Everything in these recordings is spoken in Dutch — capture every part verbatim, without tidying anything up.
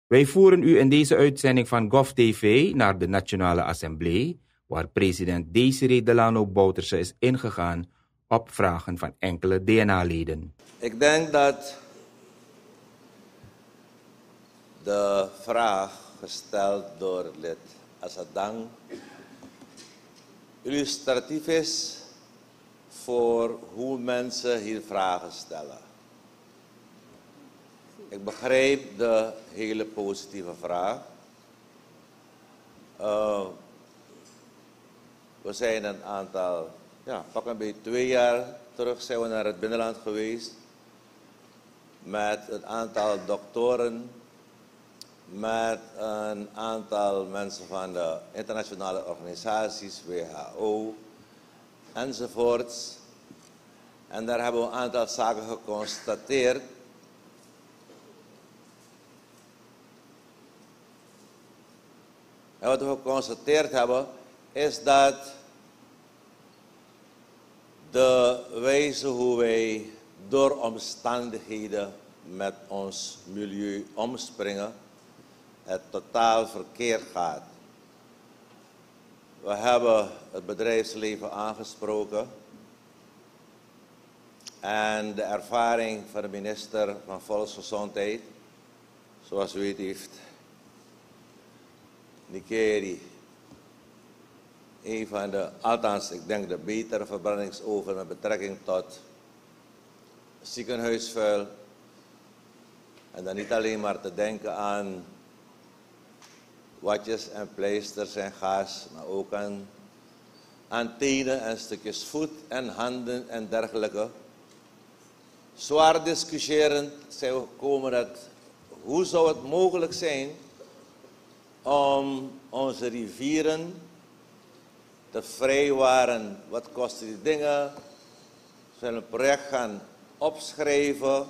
Wij voeren u in deze uitzending van GovTV naar de Nationale Assemblée, waar president Desiree Delano Bouterse is ingegaan op vragen van enkele D N A-leden. Ik denk dat de vraag gesteld door het lid Assadang illustratief is voor hoe mensen hier vragen stellen. Ik begrijp de hele positieve vraag. Uh, we zijn een aantal, ja, pak een beetje twee jaar terug zijn we naar het binnenland geweest met een aantal doktoren, met een aantal mensen van de internationale organisaties, W H O enzovoorts. En daar hebben we een aantal zaken geconstateerd. En wat we geconstateerd hebben, is dat de wijze hoe wij door omstandigheden met ons milieu omspringen, het totaal verkeerd gaat. We hebben het bedrijfsleven aangesproken en de ervaring van de minister van Volksgezondheid, zoals u weet heeft Nikeri een van de, althans ik denk de betere verbrandingsoven met betrekking tot ziekenhuisvuil. En dan niet alleen maar te denken aan watjes en pleisters en gas, maar ook aan, aan tenen en stukjes voet en handen en dergelijke. Zwaar discussiërend zijn we gekomen dat hoe zou het mogelijk zijn om onze rivieren te vrijwaren. Wat kosten die dingen? We zullen een project gaan opschrijven.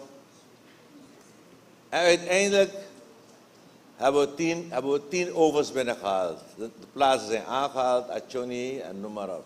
En uiteindelijk hebben we tien, hebben we tien ovens binnengehaald. De, de plaatsen zijn aangehaald, Achoni en noem maar op.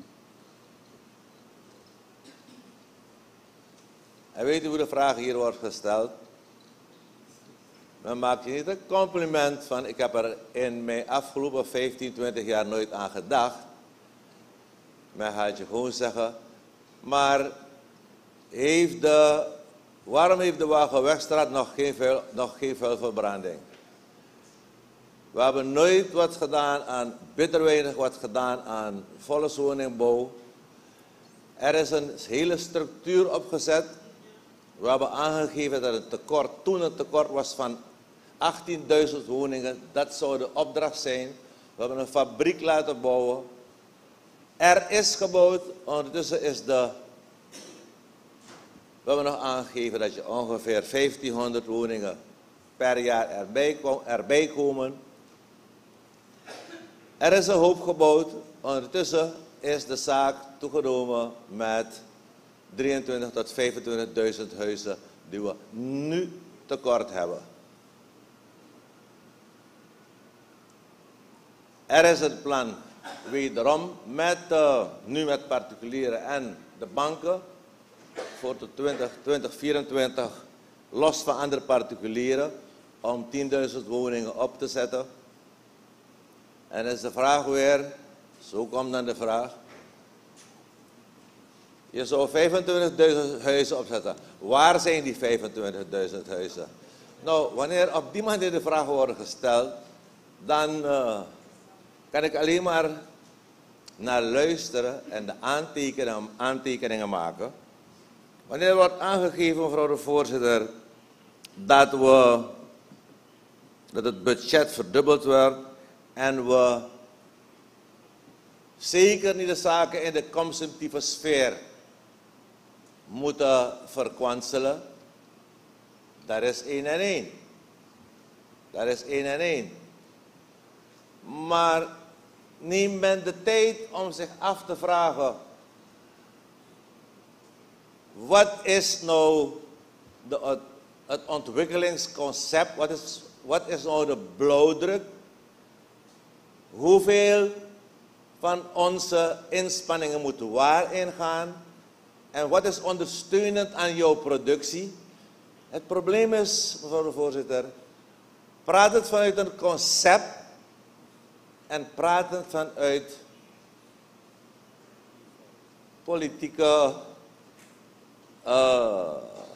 En weet u hoe de vraag hier wordt gesteld? Men maakt je niet een compliment van, ik heb er in mijn afgelopen vijftien, twintig jaar nooit aan gedacht. Men gaat je gewoon zeggen, maar heeft de, waarom heeft de Wagenwegstraat nog geen, vuil, nog geen vuilverbranding? We hebben nooit wat gedaan aan, bitter weinig wat gedaan aan volkswoningbouw. Er is een hele structuur opgezet. We hebben aangegeven dat het tekort, toen het tekort was van achttienduizend woningen, dat zou de opdracht zijn. We hebben een fabriek laten bouwen. Er is gebouwd, ondertussen is de... We hebben nog aangegeven dat je ongeveer vijftienhonderd woningen per jaar erbij, kom, erbij komen. Er is een hoop gebouwd, ondertussen is de zaak toegenomen met drieëntwintigduizend tot vijfentwintigduizend huizen die we nu tekort hebben. Er is het plan wederom met, uh, nu met particulieren en de banken voor de twintig, twintig vierentwintig los van andere particulieren om tienduizend woningen op te zetten. En dan is de vraag weer, zo komt dan de vraag, je zou vijfentwintigduizend huizen opzetten. Waar zijn die vijfentwintigduizend huizen? Nou, wanneer op die manier de vragen worden gesteld, dan uh, kan ik alleen maar naar luisteren en de aantekeningen, aantekeningen maken. Wanneer er wordt aangegeven, mevrouw de voorzitter, dat, we, dat het budget verdubbeld wordt en we zeker niet de zaken in de consumptieve sfeer moeten verkwanselen, dat is één en één. Dat is één en één. Maar neem men de tijd om zich af te vragen, wat is nou de, het ontwikkelingsconcept, wat is, wat is nou de blauwdruk? Hoeveel van onze inspanningen moeten waar ingaan? En wat is ondersteunend aan jouw productie? Het probleem is, mevrouw de voorzitter, Pratend vanuit een concept en pratend vanuit politieke, uh,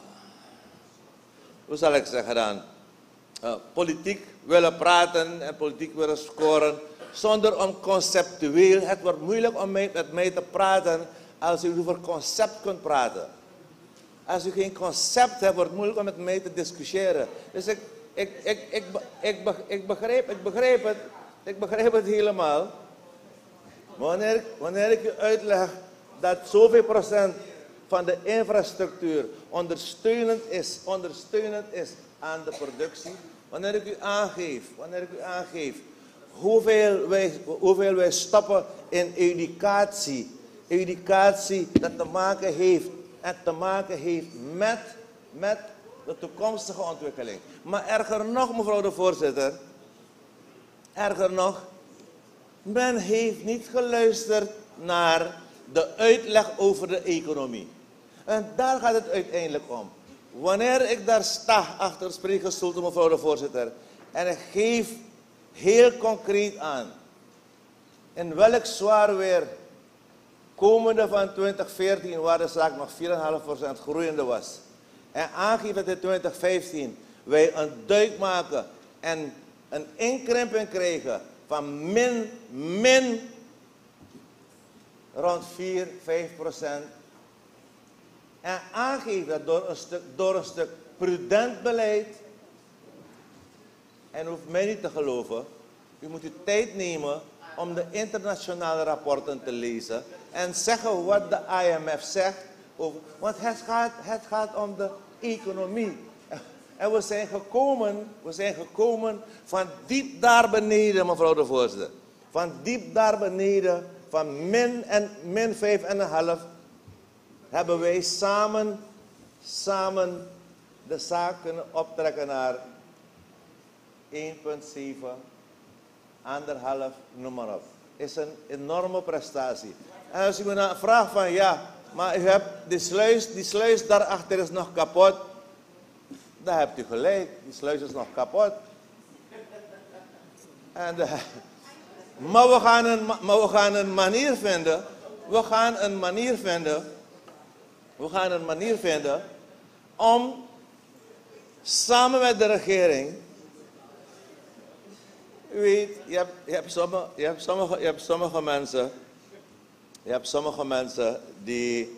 hoe zal ik zeggen dan, uh, politiek willen praten en politiek willen scoren, zonder om conceptueel. Het wordt moeilijk om mij, met mij te praten als u over concept kunt praten. Als u geen concept hebt, wordt het moeilijk om met mij te discussiëren. Dus ik, ik, ik, ik, ik, ik, ik, begrijp, ik, begrijp het, ik begrijp het helemaal. Wanneer, wanneer ik u uitleg dat zoveel procent van de infrastructuur ondersteunend is, ondersteunend is aan de productie. Wanneer ik u aangeef, wanneer ik u aangeef hoeveel wij, hoeveel wij stoppen in educatie. Educatie dat te maken heeft, en te maken heeft met, met de toekomstige ontwikkeling. Maar erger nog, mevrouw de voorzitter, erger nog, men heeft niet geluisterd naar de uitleg over de economie. En daar gaat het uiteindelijk om. Wanneer ik daar sta achter het spreekgestoelte, mevrouw de voorzitter, en ik geef heel concreet aan in welk zwaar weer komende van twintig veertien, waar de zaak nog vier komma vijf procent groeiende was, en aangeef dat in twintig vijftien wij een duik maken en een inkrimping krijgen van min, min rond vier, vijf procent. En aangeef dat door een stuk, door een stuk prudent beleid. En u hoeft mij niet te geloven. U moet uw tijd nemen om de internationale rapporten te lezen. En zeggen wat de I M F zegt. Over, want het gaat, het gaat om de economie. En we zijn gekomen, we zijn gekomen van diep daar beneden, mevrouw de voorzitter. Van diep daar beneden, van min en min vijf en een half, hebben wij samen, samen de zaak kunnen optrekken naar één komma zeven, anderhalf, noem maar op. Is een enorme prestatie. En als u me dan vraagt van ja, maar u hebt die sluis, die sluis daarachter is nog kapot. Dan hebt u gelijk, die sluis is nog kapot. En de, maar, we gaan een, maar we gaan een manier vinden, we gaan een manier vinden, we gaan een manier vinden om samen met de regering, u weet, je hebt, je hebt, sommige, je hebt, sommige, je hebt sommige mensen, je hebt sommige mensen die,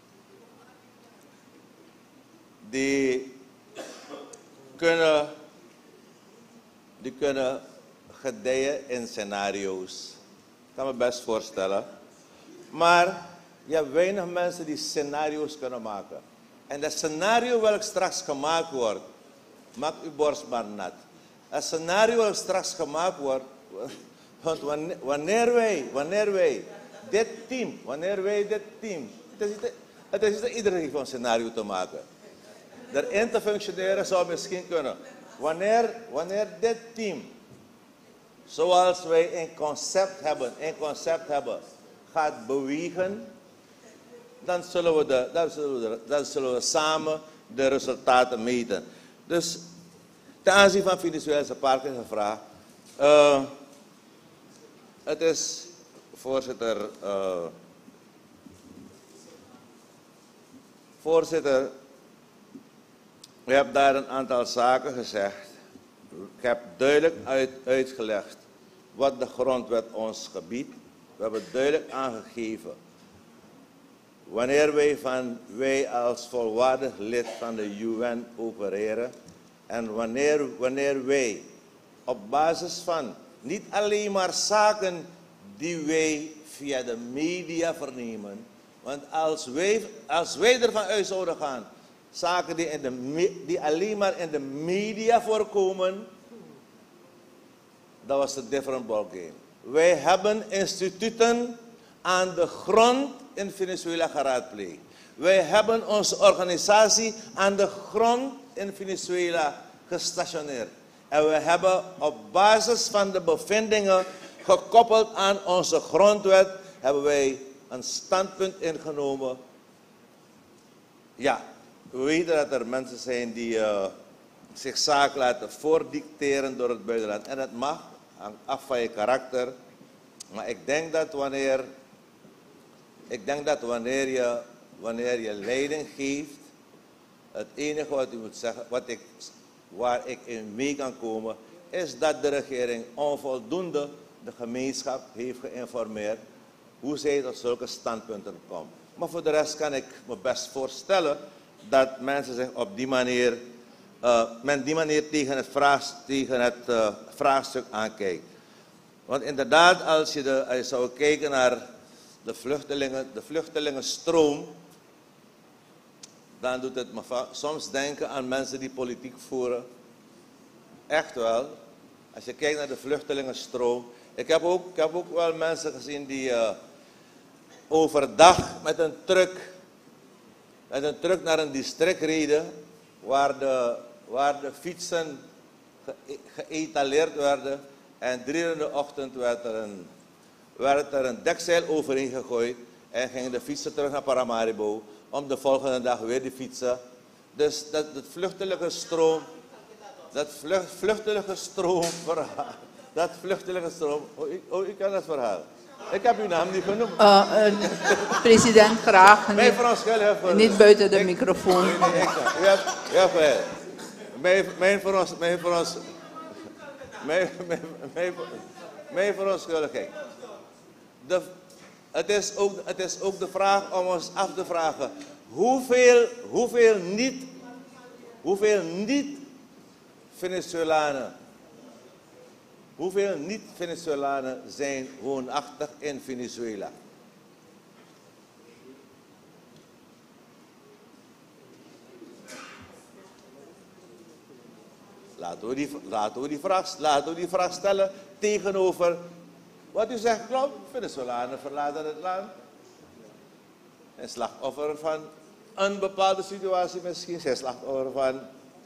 die kunnen, die kunnen gedijen in scenario's. Ik kan me best voorstellen. Maar je hebt weinig mensen die scenario's kunnen maken. En dat scenario welk straks gemaakt wordt, maakt uw borst maar nat. Het scenario welk straks gemaakt wordt, want wanneer wij, wanneer wij dit team, wanneer wij dit team, het is niet, het is niet iedereen heeft een scenario te maken. Erin te functioneren zou misschien kunnen. Wanneer, wanneer dit team, zoals wij een concept hebben, een concept hebben, gaat bewegen, dan zullen we, de, dan zullen we, de, dan zullen we samen de resultaten meten. Dus ten aanzien van Venezuela Parken gevraagd. Uh, het is, voorzitter, uh, voorzitter, u hebt daar een aantal zaken gezegd. Ik heb duidelijk uit, uitgelegd wat de grondwet ons gebiedt. We hebben duidelijk aangegeven wanneer wij, van, wij als volwaardig lid van de U N opereren en wanneer, wanneer wij op basis van niet alleen maar zaken die wij via de media vernemen, want als wij, als wij ervan uit zouden gaan, zaken die, in de, die alleen maar in de media voorkomen, dat was een different ballgame. Wij hebben instituten aan de grond in Venezuela geraadpleegd. Wij hebben onze organisatie aan de grond in Venezuela gestationeerd. En we hebben op basis van de bevindingen gekoppeld aan onze grondwet, hebben wij een standpunt ingenomen. Ja, we weten dat er mensen zijn die uh, zich zaak laten voordicteren door het buitenland. En het mag, hangt af van je karakter. Maar ik denk dat wanneer, ik denk dat wanneer je, wanneer je leiding geeft, het enige wat u moet zeggen, wat ik, waar ik in mee kan komen, is dat de regering onvoldoende de gemeenschap heeft geïnformeerd hoe zij tot zulke standpunten komt. Maar voor de rest kan ik me best voorstellen dat mensen zich op die manier, uh, men die manier tegen het, vraag, tegen het uh, vraagstuk aankijkt. Want inderdaad, als je, de, als je zou kijken naar de vluchtelingen, de vluchtelingenstroom, dan doet het me soms denken aan mensen die politiek voeren. Echt wel. Als je kijkt naar de vluchtelingenstroom. Ik heb ook, ik heb ook wel mensen gezien die uh, overdag met een truck, met een truck naar een district reden, waar de, waar de fietsen ge, geëtaleerd werden. En drie uur in de ochtend werd er een, werd er een dekzeil overheen gegooid en gingen de fietsen terug naar Paramaribo om de volgende dag weer te fietsen. Dus dat, dat vluchtige stroom, dat vlucht, vluchtige stroom verhaal, dat vluchtige stroom, oh, ik, oh, ik ken dat verhaal. Ik heb uw naam niet genoemd. Uh, uh, president, graag. Mijn verontschuldiging. Niet buiten de ik, microfoon. Nee, nee, ik, ja, ja, mijn, mijn verontschuldiging. Mijn verontschuldiging. Mijn, mijn, mijn, mijn verontschuldiging. De, het, is ook, het is ook de vraag om ons af te vragen. Hoeveel, hoeveel niet, hoeveel niet Venezolanen, hoeveel niet Venezolanen zijn woonachtig in Venezuela? Laten we, die, laten, we die vraag, laten we die vraag stellen tegenover wat u zegt, klopt. Venezolanen verlaten het land. Zijn slachtoffer van een bepaalde situatie misschien. Zijn slachtoffer van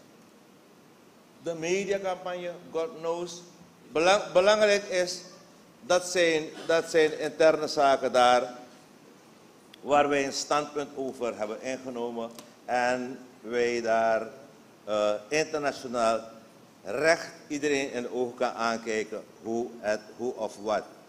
de mediacampagne, God knows. Belang, belangrijk is dat zijn, dat zijn interne zaken daar waar wij een standpunt over hebben ingenomen. En wij daar uh, internationaal recht iedereen in de ogen kan aankijken hoe, het, hoe of wat.